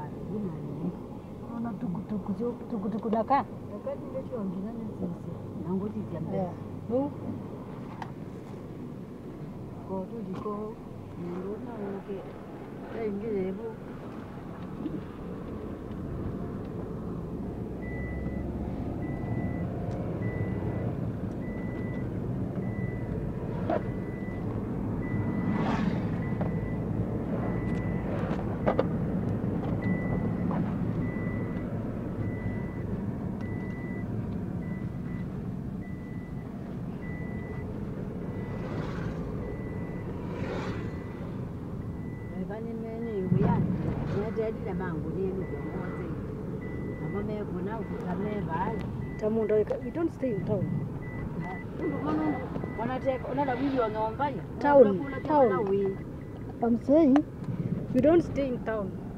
Ona tukutuku naka. Wakati ndio tuongea sisi. Na ngozi ya ko tuliko nirona uke. Ingelebu. We don't stay in town. Town. I'm saying we don't stay in town.